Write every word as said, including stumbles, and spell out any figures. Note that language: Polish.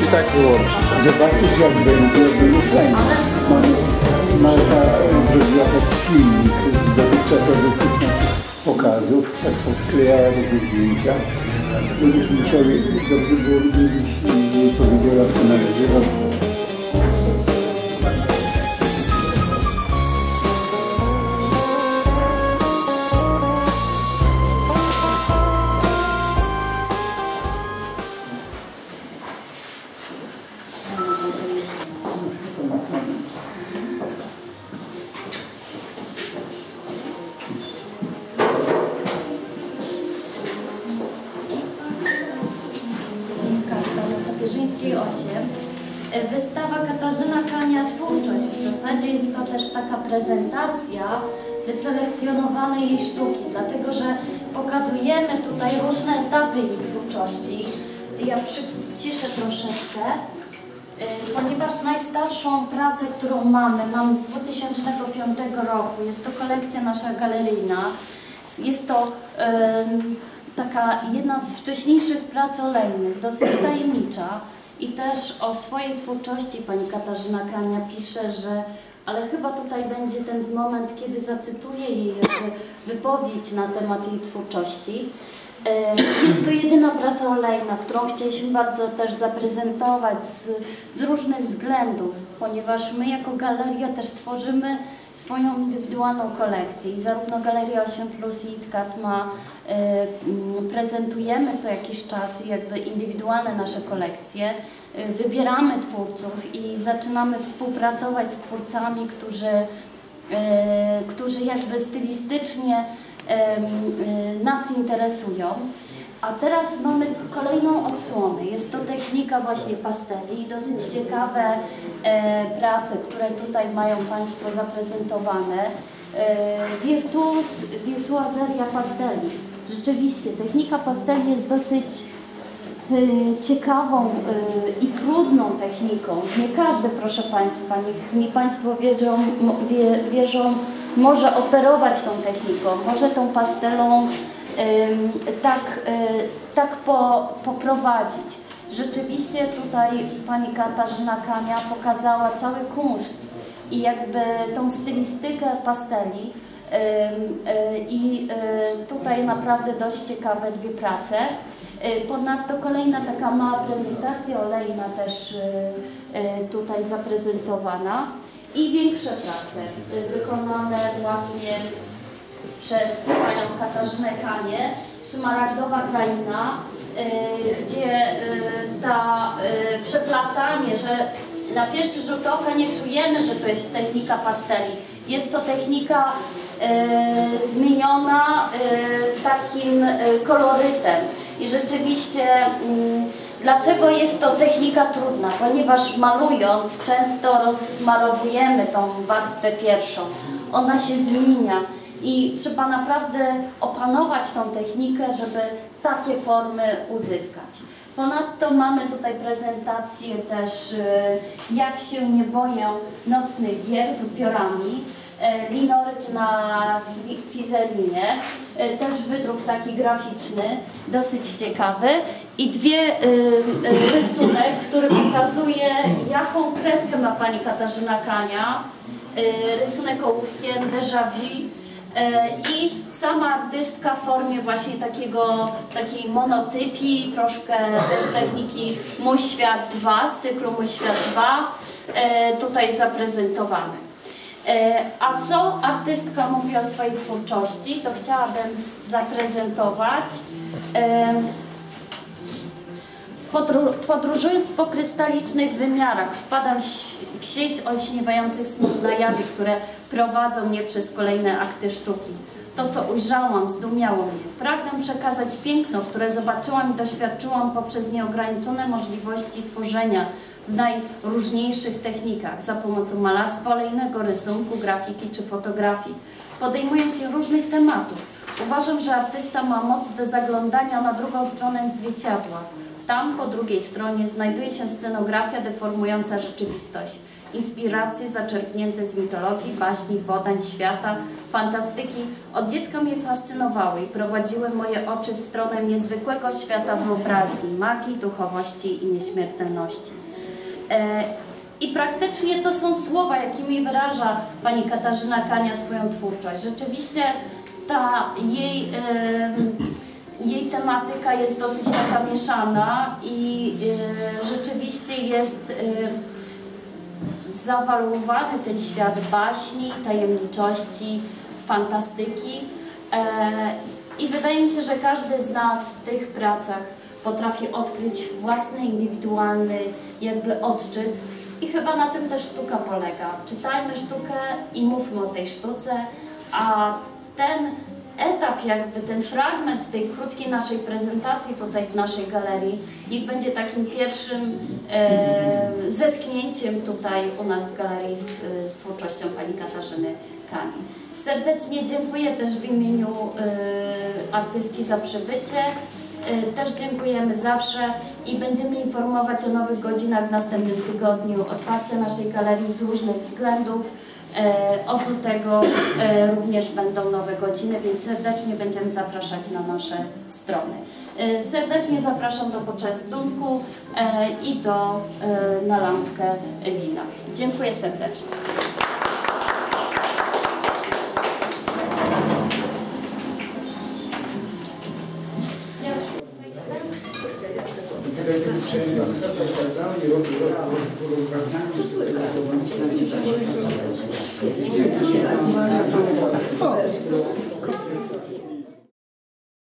tak wyłączyć. Zobaczysz, jak będzie, to już będzie. Marta zrobiła taki filmik z dotychczasowych pokazów, tak posklejała takie zdjęcia. Będziesz musiał, dobrze było, gdybyś jej powiedziała, co należy. osiem. Wystawa Katarzyna Kania Twórczość. W zasadzie jest to też taka prezentacja wyselekcjonowanej jej sztuki, dlatego że pokazujemy tutaj różne etapy jej twórczości. Ja przyciszę troszeczkę, ponieważ najstarszą pracę, którą mamy, mamy z dwa tysiące piątego roku, jest to kolekcja nasza galeryjna. Jest to um, taka jedna z wcześniejszych prac olejnych, dosyć tajemnicza. I też o swojej twórczości pani Katarzyna Kania pisze, że ale chyba tutaj będzie ten moment, kiedy zacytuję jej wypowiedź na temat jej twórczości. Jest to jedyna praca olejna, którą chcieliśmy bardzo też zaprezentować z, z różnych względów, ponieważ my jako galeria też tworzymy swoją indywidualną kolekcję i zarówno Galeria osiem plus i ITCAT ma, y, prezentujemy co jakiś czas jakby indywidualne nasze kolekcje, y, wybieramy twórców i zaczynamy współpracować z twórcami, którzy, y, którzy jakby stylistycznie y, y, nas interesują. A teraz mamy kolejną odsłonę. Jest to technika właśnie pasteli. Dosyć ciekawe e, prace, które tutaj mają Państwo zaprezentowane. E, wirtuos, wirtuazeria pasteli. Rzeczywiście, technika pasteli jest dosyć e, ciekawą e, i trudną techniką. Nie każdy, proszę Państwa, niech mi Państwo wierzą, wie, wierzą, może operować tą techniką, może tą pastelą tak, tak po, poprowadzić. Rzeczywiście tutaj pani Katarzyna Kania pokazała cały kunszt i jakby tą stylistykę pasteli i tutaj naprawdę dość ciekawe dwie prace. Ponadto kolejna taka mała prezentacja olejna też tutaj zaprezentowana i większe prace wykonane właśnie przez panią Katarzynę Kanię, Szmaragdowa Kraina, y, gdzie y, ta y, przeplatanie, że na pierwszy rzut oka nie czujemy, że to jest technika pasteli. Jest to technika y, zmieniona y, takim y, kolorytem i rzeczywiście y, dlaczego jest to technika trudna? Ponieważ malując często rozsmarowujemy tą warstwę pierwszą. Ona się zmienia. I trzeba naprawdę opanować tą technikę, żeby takie formy uzyskać. Ponadto mamy tutaj prezentację też jak się nie boję nocnych gier z upiorami, linoryt na fizelinie, też wydruk taki graficzny, dosyć ciekawy i dwie rysunek, który pokazuje jaką kreskę ma pani Katarzyna Kania, rysunek ołówkiem déjà vu. I sama artystka w formie właśnie takiego, takiej monotypii, troszkę też techniki Mój Świat dwa, z cyklu Mój Świat dwa, tutaj zaprezentowany. A co artystka mówi o swojej twórczości, to chciałabym zaprezentować. Podróżując po krystalicznych wymiarach, wpadam w sieć olśniewających snów na jawie, które prowadzą mnie przez kolejne akty sztuki. To, co ujrzałam, zdumiało mnie. Pragnę przekazać piękno, które zobaczyłam i doświadczyłam poprzez nieograniczone możliwości tworzenia w najróżniejszych technikach za pomocą malarstwa olejnego, rysunku, grafiki czy fotografii. Podejmuję się różnych tematów. Uważam, że artysta ma moc do zaglądania na drugą stronę zwierciadła. Tam, po drugiej stronie, znajduje się scenografia deformująca rzeczywistość. Inspiracje zaczerpnięte z mitologii, baśni, podań, świata, fantastyki od dziecka mnie fascynowały i prowadziły moje oczy w stronę niezwykłego świata wyobraźni, magii, duchowości i nieśmiertelności. I praktycznie to są słowa, jakimi wyraża pani Katarzyna Kania swoją twórczość. Rzeczywiście ta jej, jej tematyka jest dosyć taka mieszana i rzeczywiście jest zawalowany ten świat baśni, tajemniczości, fantastyki. I wydaje mi się, że każdy z nas w tych pracach potrafi odkryć własny, indywidualny jakby odczyt i chyba na tym też sztuka polega. Czytajmy sztukę i mówmy o tej sztuce, a ten etap, jakby ten fragment tej krótkiej naszej prezentacji tutaj w naszej galerii, niech będzie takim pierwszym e, zetknięciem tutaj u nas w galerii z, z twórczością pani Katarzyny Kani. Serdecznie dziękuję też w imieniu e, artystki za przybycie. Też dziękujemy zawsze i będziemy informować o nowych godzinach w następnym tygodniu. Otwarcie naszej galerii z różnych względów. Oprócz tego również będą nowe godziny, więc serdecznie będziemy zapraszać na nasze strony. Serdecznie zapraszam do poczęstunku i do, na lampkę wina. Dziękuję serdecznie. Co słychać?